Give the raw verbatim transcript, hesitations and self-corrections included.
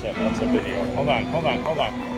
shit, that's a video. Hold on, hold on, hold on.